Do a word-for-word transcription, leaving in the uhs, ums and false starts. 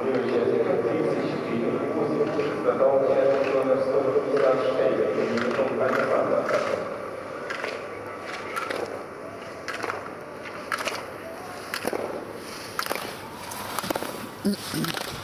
Библиотека тридцать четыре восемь, дополняет номер сто пятьдесят шесть, Минимум Александр. Mm-mm.